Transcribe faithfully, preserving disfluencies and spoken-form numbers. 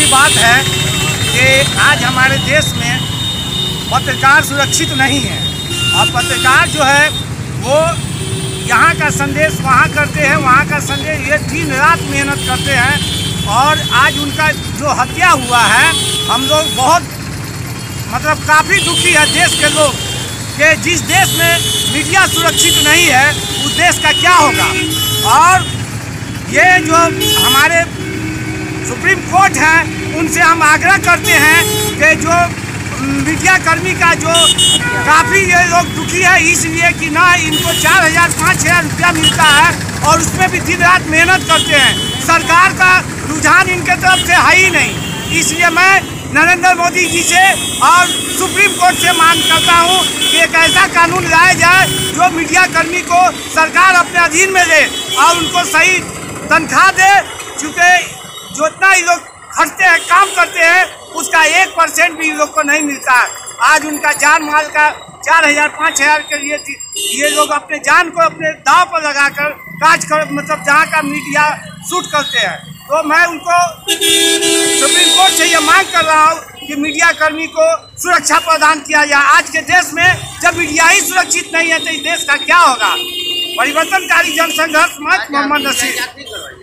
बात है कि आज हमारे देश में पत्रकार सुरक्षित नहीं है और पत्रकार जो है वो यहाँ का संदेश वहाँ करते हैं, वहाँ का संदेश ये दिन रात मेहनत करते हैं। और आज उनका जो हत्या हुआ है, हम लोग बहुत मतलब काफ़ी दुखी है देश के लोग कि जिस देश में मीडिया सुरक्षित नहीं है उस देश का क्या होगा। और ये जो हमारे सुप्रीम कोर्ट है उनसे हम आग्रह करते हैं कि जो मीडिया कर्मी का जो काफ़ी ये लोग दुखी है इसलिए कि ना इनको चार हज़ार पाँच हज़ार रुपया मिलता है और उसमें भी दिन रात मेहनत करते हैं। सरकार का रुझान इनके तरफ से है ही नहीं। इसलिए मैं नरेंद्र मोदी जी से और सुप्रीम कोर्ट से मांग करता हूं कि एक ऐसा कानून लाया जाए जो मीडिया कर्मी को सरकार अपने अधीन में ले और उनको सही तनख्वाह दे, क्योंकि जितना ये लोग खटते हैं, काम करते हैं, उसका एक परसेंट भी लोग को नहीं मिलता है। आज उनका जान माल का चार हजार पाँच हजार के लिए ये लोग अपने जान को अपने दांव पर लगाकर काज कर मतलब जहाँ का मीडिया शूट करते हैं। तो मैं उनको सुप्रीम कोर्ट से ये मांग कर रहा हूँ कि मीडिया कर्मी को सुरक्षा प्रदान किया जाए। आज के देश में जब मीडिया ही सुरक्षित नहीं है तो इस देश का क्या होगा। परिवर्तनकारी जनसंघर्ष मंच, मोहम्मद नसीर।